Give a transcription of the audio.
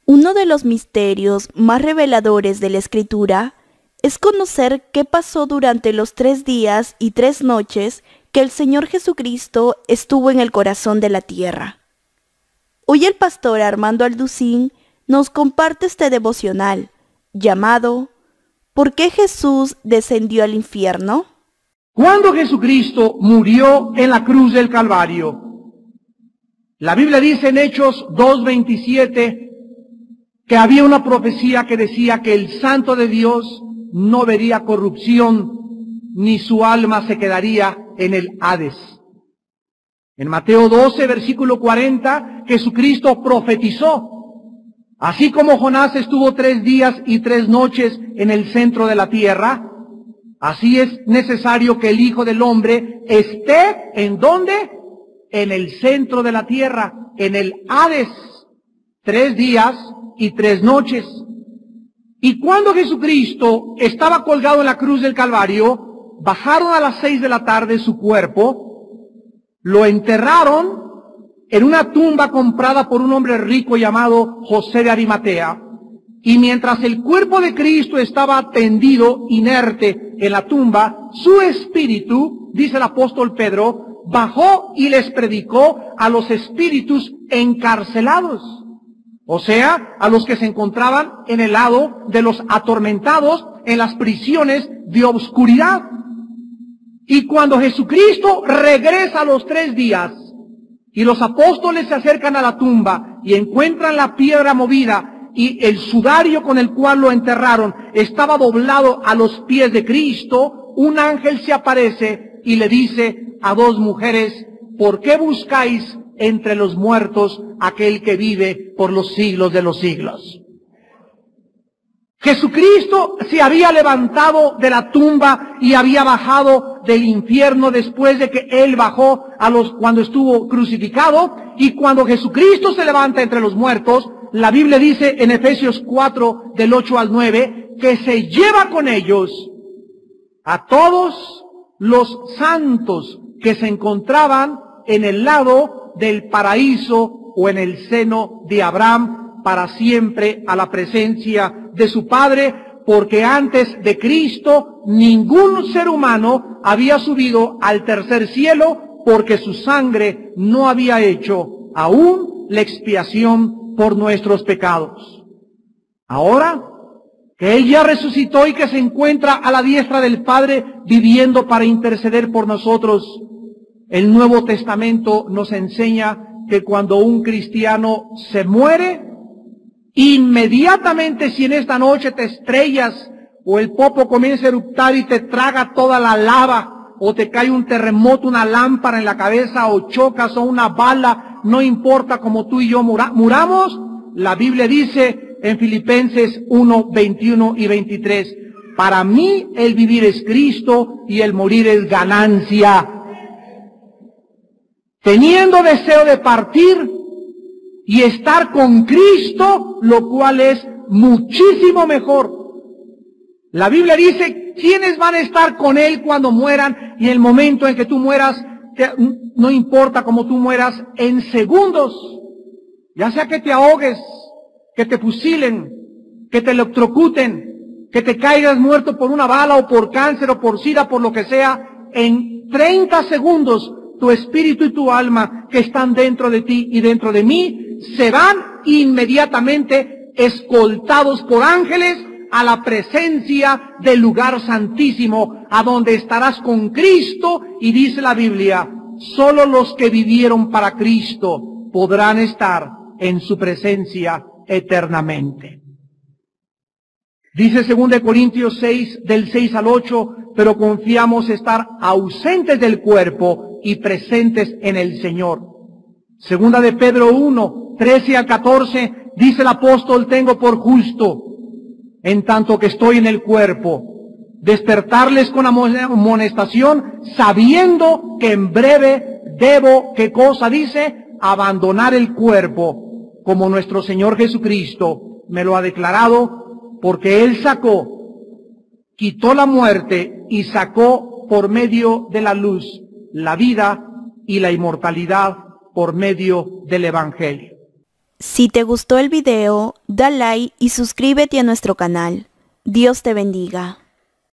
Uno de los misterios más reveladores de la Escritura es conocer qué pasó durante los 3 días y 3 noches que el Señor Jesucristo estuvo en el corazón de la tierra. Hoy el pastor Armando Alducín nos comparte este devocional llamado ¿Por qué Jesús descendió al infierno? Cuando Jesucristo murió en la cruz del Calvario, la Biblia dice en Hechos 2:27 que había una profecía que decía que el Santo de Dios no vería corrupción, ni su alma se quedaría en el Hades. En Mateo 12, versículo 40, Jesucristo profetizó: así como Jonás estuvo 3 días y 3 noches en el centro de la tierra, así es necesario que el Hijo del Hombre esté, ¿en dónde? En el centro de la tierra, en el Hades, 3 días y 3 noches. Y cuando Jesucristo estaba colgado en la cruz del Calvario, bajaron a las 6 de la tarde su cuerpo, lo enterraron en una tumba comprada por un hombre rico llamado José de Arimatea. Y mientras el cuerpo de Cristo estaba tendido, inerte, en la tumba, su espíritu, dice el apóstol Pedro, bajó y les predicó a los espíritus encarcelados. O sea, a los que se encontraban en el lado de los atormentados, en las prisiones de obscuridad. Y cuando Jesucristo regresa a los 3 días, y los apóstoles se acercan a la tumba y encuentran la piedra movida y el sudario con el cual lo enterraron estaba doblado a los pies de Cristo, un ángel se aparece y le dice a 2 mujeres: ¿por qué buscáis entre los muertos aquel que vive por los siglos de los siglos? Jesucristo se había levantado de la tumba y había bajado del infierno después de que Él bajó cuando estuvo crucificado. Y cuando Jesucristo se levanta entre los muertos, la Biblia dice en Efesios 4, del 8 al 9, que se lleva con ellos a todos los santos que se encontraban en el lado del paraíso o en el seno de Abraham para siempre a la presencia de su Padre, porque antes de Cristo ningún ser humano había subido al tercer cielo, porque su sangre no había hecho aún la expiación por nuestros pecados. Ahora que Él ya resucitó y que se encuentra a la diestra del Padre viviendo para interceder por nosotros, el Nuevo Testamento nos enseña que cuando un cristiano se muere, inmediatamente, si en esta noche te estrellas o el popo comienza a eruptar y te traga toda la lava, o te cae un terremoto, una lámpara en la cabeza, o chocas o una bala, no importa como tú y yo muramos, la Biblia dice en Filipenses 1, 21 y 23, para mí el vivir es Cristo y el morir es ganancia. Teniendo deseo de partir y estar con Cristo, lo cual es muchísimo mejor. La Biblia dice quiénes van a estar con Él cuando mueran, y el momento en que tú mueras, no importa cómo tú mueras, en segundos, ya sea que te ahogues, que te fusilen, que te electrocuten, que te caigas muerto por una bala o por cáncer o por sida, por lo que sea, en 30 segundos tu espíritu y tu alma que están dentro de ti y dentro de mí se van inmediatamente escoltados por ángeles a la presencia del lugar santísimo, a donde estarás con Cristo. Y dice la Biblia, solo los que vivieron para Cristo podrán estar en su presencia eternamente. Dice 2 Corintios 6, del 6 al 8, pero confiamos estar ausentes del cuerpo y presentes en el Señor. Segunda de Pedro 1, 13 al 14, dice el apóstol, tengo por justo, en tanto que estoy en el cuerpo, despertarles con amonestación, sabiendo que en breve debo, ¿qué cosa dice? Abandonar el cuerpo, como nuestro Señor Jesucristo me lo ha declarado, porque Él quitó la muerte y sacó por medio de la luz la vida y la inmortalidad por medio del Evangelio. Si te gustó el video, da like y suscríbete a nuestro canal. Dios te bendiga.